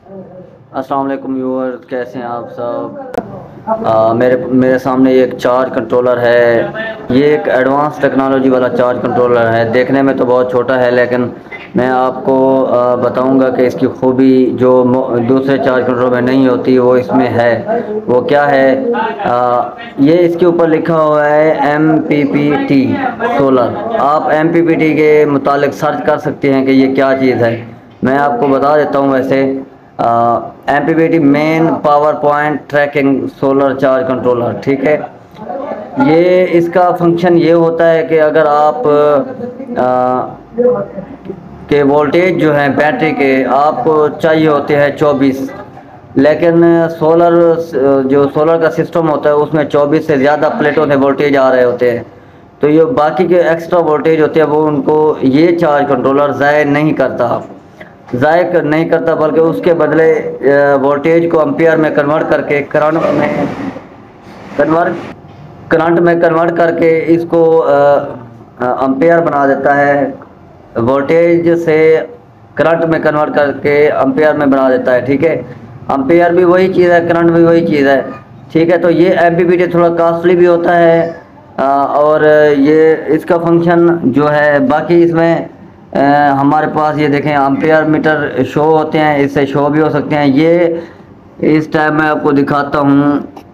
अस्सलाम वालेकुम व्यूअर्स, कैसे हैं आप सब। मेरे सामने एक चार्ज कंट्रोलर है। ये एक एडवांस टेक्नोलॉजी वाला चार्ज कंट्रोलर है। देखने में तो बहुत छोटा है, लेकिन मैं आपको बताऊंगा कि इसकी खूबी जो दूसरे चार्ज कंट्रोलर में नहीं होती वो इसमें है। वो क्या है? ये इसके ऊपर लिखा हुआ है MPPT सोलर। आप MPPT के मुतालिक सर्च कर सकते हैं कि ये क्या चीज़ है। मैं आपको बता देता हूँ। वैसे MPPT main power point tracking solar charge controller, ठीक है। ये इसका फंक्शन ये होता है कि अगर आप के वोल्टेज जो है बैटरी के आपको चाहिए होते हैं 24, लेकिन सोलर जो सोलर का सिस्टम होता है उसमें 24 से ज़्यादा प्लेटों से वोल्टेज आ रहे होते हैं। तो ये बाकी के एक्स्ट्रा वोल्टेज होते हैं वो उनको ये चार्ज कंट्रोलर ज़ाय नहीं करता, नहीं करता, बल्कि उसके बदले वोल्टेज को एम्पियर में कन्वर्ट करके कन्वर्ट करंट में करके इसको एम्पियर बना देता है। वोल्टेज से करंट में कन्वर्ट करके एम्पियर में बना देता है, ठीक है। एम्पियर भी वही चीज़ है, करंट भी वही चीज़ है, ठीक है। तो ये MPPT थोड़ा कॉस्टली भी होता है। और ये इसका फंक्शन जो है बाकी इसमें हमारे पास ये देखें एम्पियर मीटर शो होते हैं, इससे शो भी हो सकते हैं। ये इस टाइम मैं आपको दिखाता हूँ।